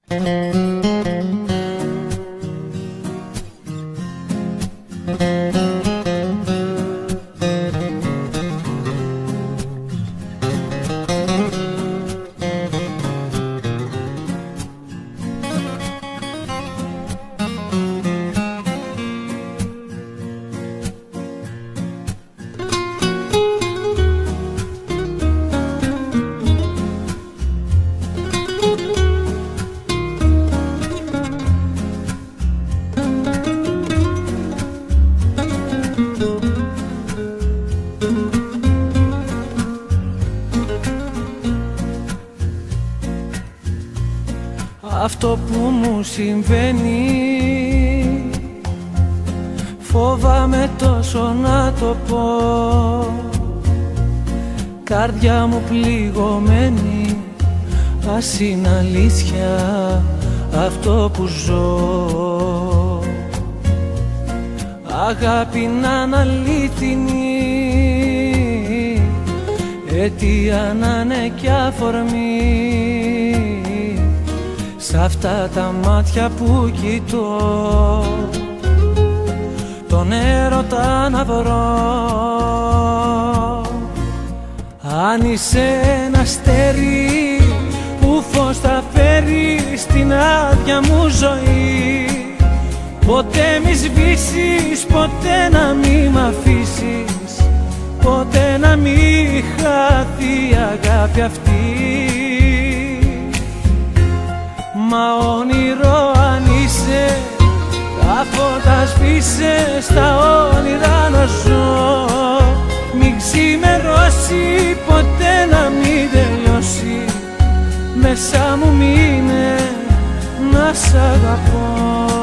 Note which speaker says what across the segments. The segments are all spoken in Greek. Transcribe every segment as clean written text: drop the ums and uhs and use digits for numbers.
Speaker 1: Αυτό που μου συμβαίνει φοβάμαι τόσο να το πω. Καρδιά μου πληγωμένη, ας είναι αλήθεια αυτό που ζω. Αγάπη να είναι αλήθινη, αιτία να είναι κι αφορμή. Σ' αυτά τα μάτια που κοιτώ, τον έρωτα να βρω. Αν είσαι ένα αστέρι που φως θα φέρει στην άδεια μου ζωή, ποτέ μη σβήσεις, ποτέ να μη μ' αφήσεις, ποτέ να μη χαθεί η αγάπη αυτή. Μα όνειρο αν είσαι, τα φώτα σβήσε, στα όνειρα να ζω. Μην ξημερώσει, ποτέ να μην τελειώσει, μέσα μου μείνε να σ' αγαπώ.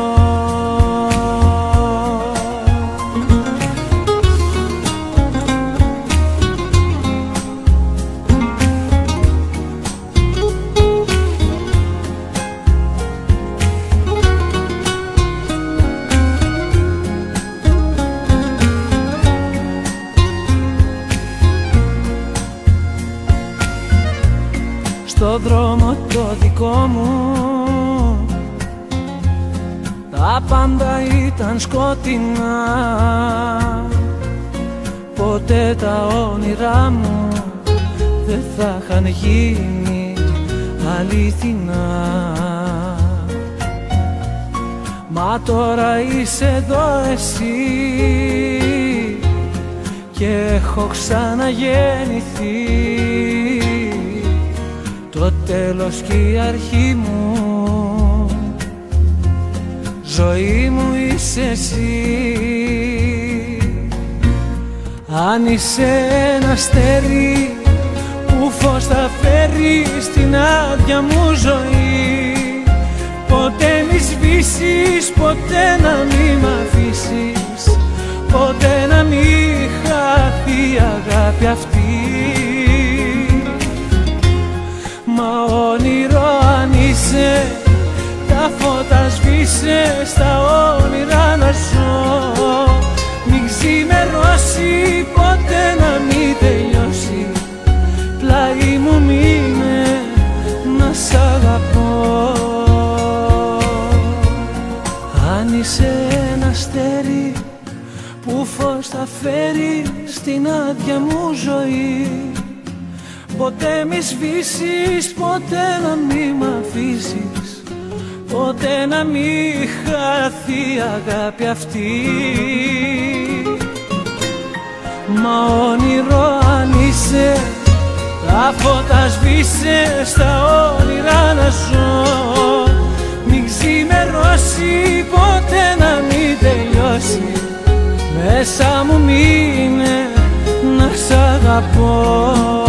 Speaker 1: Στο δρόμο το δικό μου τα πάντα ήταν σκοτεινά. Ποτέ τα όνειρά μου δεν θα είχαν γίνει αληθινά. Μα τώρα είσαι εδώ εσύ και έχω ξαναγεννηθεί. Το τέλος και η αρχή μου, ζωή μου είσαι εσύ. Αν είσαι ένα αστέρι που φως θα φέρει στην άδεια μου ζωή, ποτέ μη σβήσεις, ποτέ να μη μ' αφήσεις, ποτέ να μη χαθεί η αγάπη αυτή. Μα όνειρο αν είσαι, τα φώτα σβήσε, στα όνειρα να ζω. Μην ξημερώσει, ποτέ να μην τελειώσει, πλάι μου μείνε να σ' αγαπώ. Αν είσαι ένα αστέρι που φως θα φέρει στην άδεια μου ζωή, ποτέ μη σβήσεις, ποτέ να μη μ' αφήσεις, ποτέ να μη χαθεί η αγάπη αυτή. Μα όνειρο αν είσαι, τα φώτα σβήσε, στα όνειρα να ζω. Μην ξημερώσει, ποτέ να μην τελειώσει, μέσα μου μείνε να σ' αγαπώ.